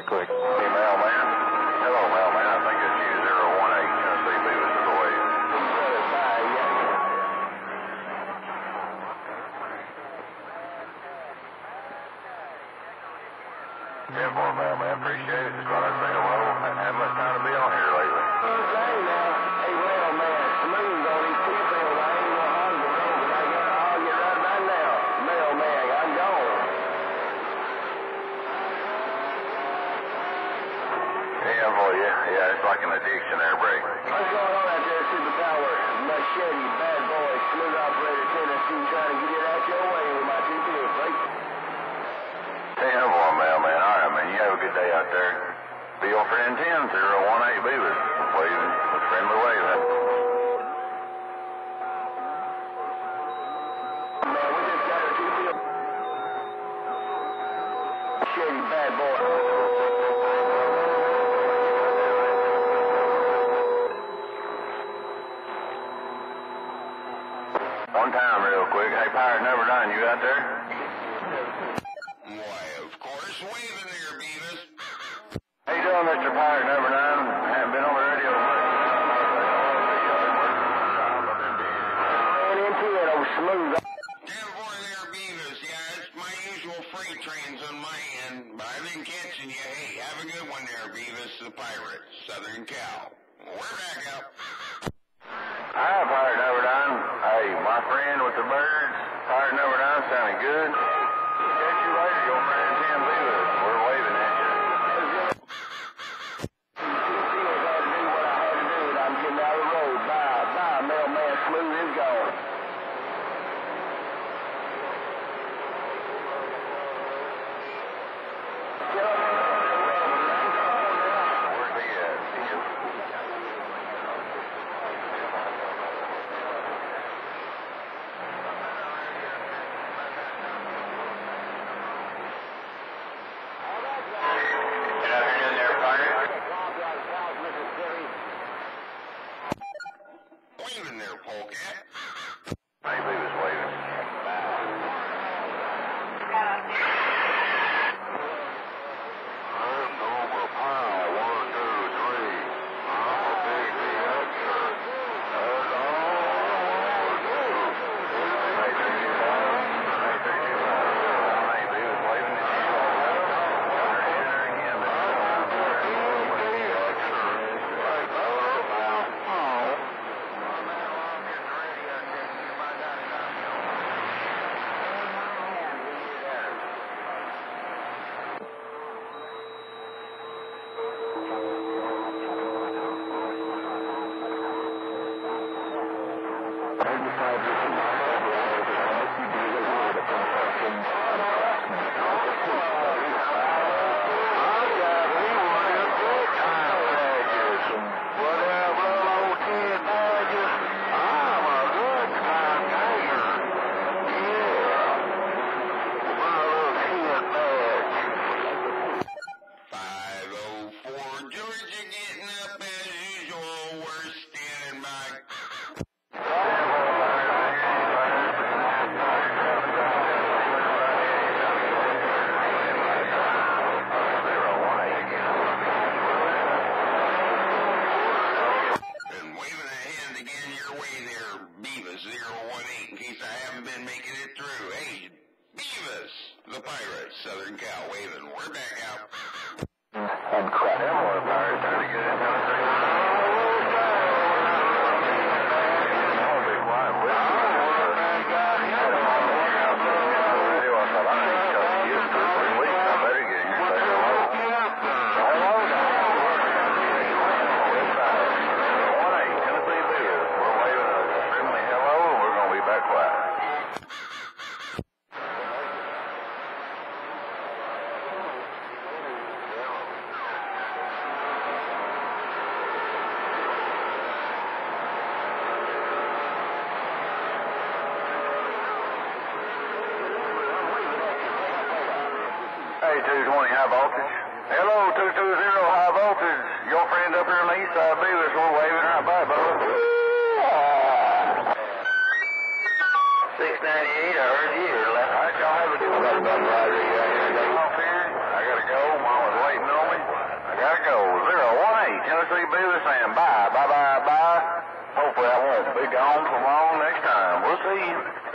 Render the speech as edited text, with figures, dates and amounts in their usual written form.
quick. Hey, mailman. Hello, mailman. I think it's you, 018, Tennessee Bevis is away. Yeah, boy, mailman. Appreciate it. Just wanted to say hello. I haven't had much time to be on here lately. Hey, mailman. Smooth on these T-bills. I ain't gonna hog the road, but I gotta hog it right about now. Mailman, I'm gone. Yeah, boy, yeah, it's like an addiction there, break. What's going on out there, Superpower? Machete, bad boy, SmootheOperator, Tennessee, trying to get it out your way with my T-bills, right? Yeah, boy, mailman. All right, man. You have a good day out there. Be your friend Tim, 018 Bevis. Waving with friendly wave. Man, we just got a T-bill. Machete, bad boy. One time real quick. Hey, Pirate Never Done, you out there? Why, of course, waving there, Bevis. How you doing, Mr. Pirate Never Done? Haven't been on the radio much. Ran into it on Smooth. 10-4 there, Bevis. Yeah, it's my usual freight trains on my end, but I've been catching you. Hey, have a good one there, Bevis the Pirate, Southern Cal. We're back up. Hi, Pirate Never Done. Hey, my friend with the birds. Pirate Never Done sounding good. Catch you later, your friend Tim Bevis. We're waving at you. T-bills had to do what I had to do, and I'm getting out of the road. Bye, mailman. Smooth is gone. Where's he at? Tim? Get out here in there, Pirate. Waving there, Polecat. Hey, Bevis waving. Bevis 018 in case I haven't been making it through. Hey, Bevis, the Pirate, Southern Cal, waving. We're back out. And crap. That boy, Pirate, trying to get in there. Hey, 220 high voltage. Hello, 220 high voltage. Your friend up here on the east side, Bevis, we're waving right by, bud. 698, I heard you. All right, y'all have a good one. I gotta go. Mom was waiting on me. saying bye, bye, bye, bye. Hopefully I won't be gone for long next time. We'll see you.